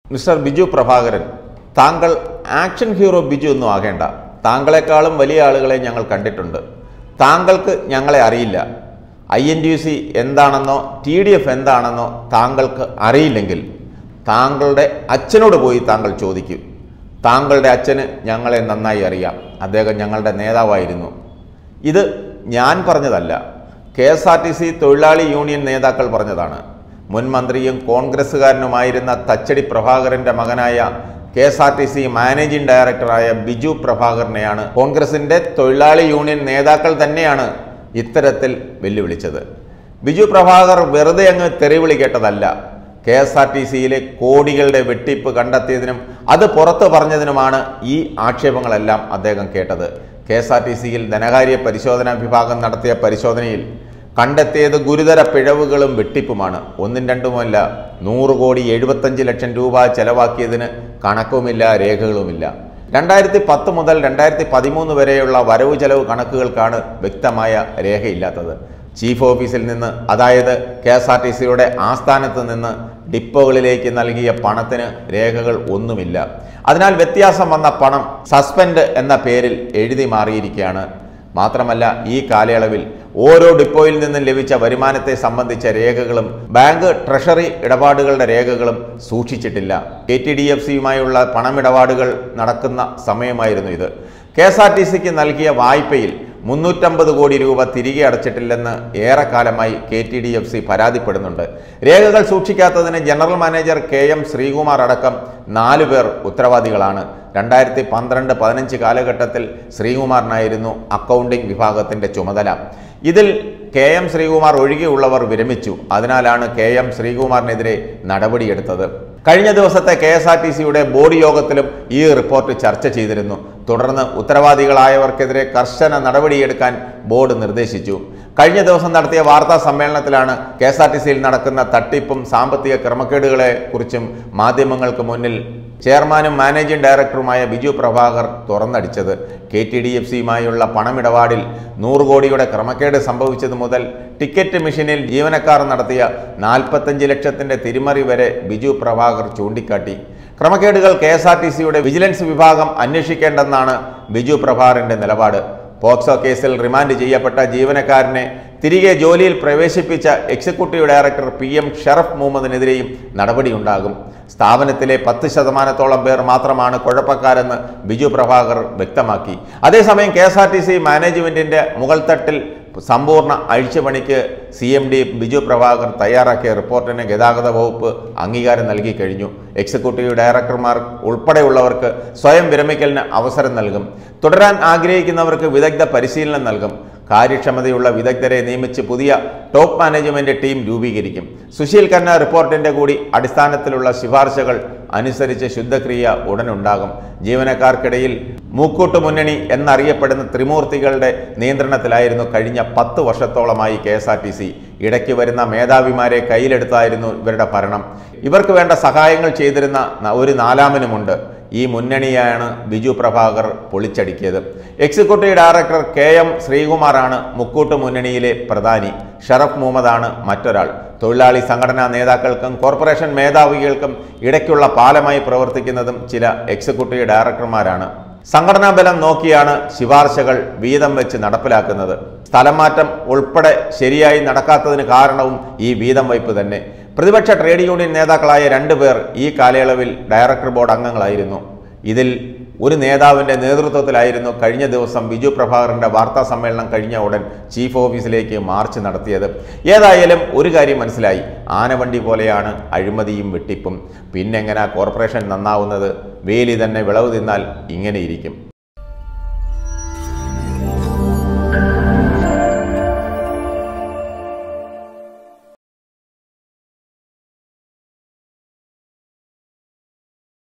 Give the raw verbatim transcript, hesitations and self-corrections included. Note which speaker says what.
Speaker 1: Mister Biju Prabhakaran, താങ്കൾ action hero Biju ഒന്നും ആകേണ്ട. താങ്കളെക്കാളും വലിയ ആളുകളെ ഞങ്ങൾ കണ്ടിട്ടുണ്ട്. താങ്കൾക്ക് ഞങ്ങളെ അറിയില്ല. I N T U C എന്താണെന്നോ ടി ഡി എഫ് എന്താണെന്നോ താങ്കൾക്ക് അറിയില്ലെങ്കിൽ താങ്കളുടെ അച്ഛനോട് പോയി താങ്കൾ ചോദിക്കൂ. താങ്കളുടെ അച്ഛന് ഞങ്ങളെ നന്നായി അറിയാം. അദ്ദേഹം ഞങ്ങളുടെ നേതാവായിരുന്നു. ഇത് ഞാൻ പറഞ്ഞതല്ല, K S R T C തൊഴിലാളി യൂണിയൻ നേതാക്കൾ പറഞ്ഞതാണ്. മുൻ മന്ത്രിയും കോൺഗ്രസ്സുകാരനുമായിരുന്ന തച്ചടി പ്രഭാകരന്റെ മകനായ K S R T C managing ഡയറക്ടറായ ബിജു പ്രഭാകരനെയാണ് കോൺഗ്രസിന്റെ തൊഴിലാളി യൂണിയൻ നേതാക്കൾ തന്നെയാണ് ഇത്തരത്തിൽ വെല്ലുവിളിച്ചത്. ബിജു പ്രഭാകർ വെറുതെ അങ്ങ് തെറിവിളി കേട്ടതല്ല. കെ എസ് ആർ ടി സിയിലെ കോടികളുടെ വെട്ടിപ്പ് കണ്ടെത്തിയതിനും അത് പുറത്തു പറഞ്ഞതിനുമാണ് ഈ ആക്ഷേപങ്ങളെല്ലാം അദ്ദേഹം കേട്ടത്. കെ എസ് ആർ ടി സിയിൽ ധനകാര്യ പരിശോധനാ വിഭാഗം നടത്തിയ പരിശോധനയിൽ കണ്ടെത്തിയത് ഗുരുതര പിഴവുകളും വെട്ടിപ്പുമാണ്. ഒന്നും രണ്ടുമല്ല, നൂറ് കോടി എഴുപത്തഞ്ച് ലക്ഷം രൂപ ചെലവാക്കിയതിന് കണക്കുമില്ല, രേഖകളുമില്ല. രണ്ടായിരത്തി പത്ത് മുതൽ രണ്ടായിരത്തി പതിമൂന്ന് വരെയുള്ള വരവ് ചെലവ് കണക്കുകൾക്കാണ് വ്യക്തമായ രേഖയില്ലാത്തത്. ചീഫ് ഓഫീസിൽ നിന്ന്, അതായത് കെ എസ് ആർ ടി സിയുടെ ആസ്ഥാനത്ത് നിന്ന് ഡിപ്പോകളിലേക്ക് നൽകിയ പണത്തിന് രേഖകൾ ഒന്നുമില്ല. അതിനാൽ വ്യത്യാസം വന്ന പണം സസ്പെൻഡ് എന്ന പേരിൽ എഴുതി മാറിയിരിക്കുകയാണ്. മാത്രമല്ല, ഈ കാലയളവിൽ ഓരോ ഡിപ്പോയിൽ നിന്നും ലഭിച്ച വരുമാനത്തെ സംബന്ധിച്ച രേഖകളും ബാങ്ക് ട്രഷറി ഇടപാടുകളുടെ രേഖകളും സൂക്ഷിച്ചിട്ടില്ല. കെ ടി ഡി എഫ് സിയുമായുള്ള പണമിടപാടുകൾ നടക്കുന്ന സമയമായിരുന്നു ഇത്. കെ എസ് ആർ ടി സിക്ക് നൽകിയ വായ്പയിൽ മുന്നൂറ്റമ്പത് കോടി രൂപ തിരികെ അടച്ചിട്ടില്ലെന്ന് ഏറെക്കാലമായി K T D F C പരാതിപ്പെടുന്നുണ്ട്. രേഖകൾ സൂക്ഷിക്കാത്തതിന് general manager K M Sreekumar അടക്കം നാലു പേർ ഉത്തരവാദികളാണ്. രണ്ടായിരത്തി പന്ത്രണ്ട് പതിനഞ്ച് കാലഘട്ടത്തിൽ ശ്രീകുമാറിനായിരുന്നു അക്കൗണ്ടിംഗ് വിഭാഗത്തിന്റെ ചുമതല. ഇതിൽ കെ എം ശ്രീകുമാർ ഒഴികെയുള്ളവർ വിരമിച്ചു. അതിനാലാണ് കെ എം ശ്രീകുമാറിനെതിരെ നടപടിയെടുത്തത്. കഴിഞ്ഞ ദിവസത്തെ കെ എസ് ആർ ടി സിയുടെ ബോർഡ് യോഗത്തിലും ഈ റിപ്പോർട്ട് ചർച്ച ചെയ്തിരുന്നു. തുടർന്ന് ഉത്തരവാദികളായവർക്കെതിരെ കർശന നടപടിയെടുക്കാൻ ബോർഡ് നിർദ്ദേശിച്ചു. കഴിഞ്ഞ ദിവസം നടത്തിയ വാർത്താ സമ്മേളനത്തിലാണ് കെ എസ് ആർ ടി സിയിൽ നടക്കുന്ന തട്ടിപ്പും സാമ്പത്തിക ക്രമക്കേടുകളെ കുറിച്ചും മാധ്യമങ്ങൾക്ക് മുന്നിൽ ചെയർമാനും മാനേജിംഗ് ഡയറക്ടറുമായ ബിജു പ്രഭാകർ തുറന്നടിച്ചത്. കെ ടി ഡി എഫ് സിയുമായുള്ള പണമിടപാടിൽ നൂറ് കോടിയുടെ ക്രമക്കേട് സംഭവിച്ചത് മുതൽ ടിക്കറ്റ് മെഷീനിൽ ജീവനക്കാർ നടത്തിയ നാൽപ്പത്തഞ്ച് ലക്ഷത്തിന്റെ തിരിമറി വരെ ബിജു പ്രഭാകർ ചൂണ്ടിക്കാട്ടി. ക്രമക്കേടുകൾ കെ എസ് ആർ ടി സിയുടെ വിജിലൻസ് വിഭാഗം അന്വേഷിക്കേണ്ടെന്നാണ് ബിജു പ്രഭാകറിന്റെ നിലപാട്. പോക്സോ കേസിൽ റിമാൻഡ് ചെയ്യപ്പെട്ട ജീവനക്കാരനെ തിരികെ ജോലിയിൽ പ്രവേശിപ്പിച്ച executive director P M Sharaf മുഹമ്മദിനെതിരെയും നടപടിയുണ്ടാകും. സ്ഥാപനത്തിലെ പത്ത് ശതമാനത്തോളം പേർ മാത്രമാണ് കുഴപ്പക്കാരെന്ന് ബിജു പ്രഭാകർ വ്യക്തമാക്കി. അതേസമയം K S R T C മാനേജ്മെന്റിന്റെ മുകൾ തട്ടിൽ സമ്പൂർണ്ണ അഴിച്ചുപണിക്ക് C M D Biju Prabhakar തയ്യാറാക്കിയ റിപ്പോർട്ടിന് ഗതാഗത വകുപ്പ് അംഗീകാരം നൽകി കഴിഞ്ഞു. എക്സിക്യൂട്ടീവ് ഡയറക്ടർമാർ ഉൾപ്പെടെയുള്ളവർക്ക് സ്വയം വിരമിക്കലിന് അവസരം നൽകും. തുടരാൻ ആഗ്രഹിക്കുന്നവർക്ക് വിദഗ്ധ പരിശീലനം നൽകും. കാര്യക്ഷമതയുള്ള വിദഗ്ധരെ നിയമിച്ച് പുതിയ ടോപ്പ് മാനേജ്മെന്റ് ടീം രൂപീകരിക്കും. സുശീൽ ഖന്ന റിപ്പോർട്ടിന്റെ കൂടി അടിസ്ഥാനത്തിലുള്ള ശുപാർശകൾ അനുസരിച്ച് ശുദ്ധക്രിയ ഉടനുണ്ടാകും. ജീവനക്കാർക്കിടയിൽ മൂക്കൂട്ട് മുന്നണി എന്നറിയപ്പെടുന്ന ത്രിമൂർത്തികളുടെ നിയന്ത്രണത്തിലായിരുന്നു കഴിഞ്ഞ പത്ത് വർഷത്തോളമായി K S R T C. ഇടയ്ക്ക് വരുന്ന മേധാവിമാരെ കയ്യിലെടുത്തായിരുന്നു ഇവരുടെ ഭരണം. ഇവർക്ക് വേണ്ട സഹായങ്ങൾ ചെയ്തിരുന്ന ഒരു നാലാമനുമുണ്ട്. ഈ മുന്നണിയാണ് ബിജു പ്രഭാകർ പൊളിച്ചടുക്കിയത്. എക്സിക്യൂട്ടീവ് ഡയറക്ടർ കെ എം ശ്രീകുമാറാണ് മുക്കൂട്ട് മുന്നണിയിലെ പ്രധാനി. ഷറഫ് മുഹമ്മദാണ് മറ്റൊരാൾ. തൊഴിലാളി സംഘടനാ നേതാക്കൾക്കും കോർപ്പറേഷൻ മേധാവികൾക്കും ഇടയ്ക്കുള്ള പാലമായി പ്രവർത്തിക്കുന്നതും ചില എക്സിക്യൂട്ടീവ് ഡയറക്ടർമാരാണ്. സംഘടനാ ബലം നോക്കിയാണ് ശുപാർശകൾ വീതം വെച്ച് നടപ്പിലാക്കുന്നത്. സ്ഥലം മാറ്റം ഉൾപ്പെടെ ശരിയായി നടക്കാത്തതിന് കാരണവും ഈ വീതം വയ്പ് തന്നെ. പ്രതിപക്ഷ ട്രേഡ് യൂണിയൻ നേതാക്കളായ രണ്ടു പേർ ഈ കാലയളവിൽ ഡയറക്ടർ ബോർഡ് അംഗങ്ങളായിരുന്നു. ഇതിൽ ഒരു നേതാവിന്റെ നേതൃത്വത്തിലായിരുന്നു കഴിഞ്ഞ ദിവസം ബിജു പ്രഭാകറിന്റെ വാർത്താ സമ്മേളനം കഴിഞ്ഞ ഉടൻ ചീഫ് ഓഫീസിലേക്ക് മാർച്ച് നടത്തിയത്. ഏതായാലും ഒരു കാര്യം മനസ്സിലായി, ആനവണ്ടി പോലെയാണ് അഴിമതിയും വെട്ടിപ്പും. പിന്നെങ്ങനാ കോർപ്പറേഷൻ നന്നാവുന്നത്? വേലി തന്നെ വിളവ് തിന്നാൽ ഇങ്ങനെയിരിക്കും.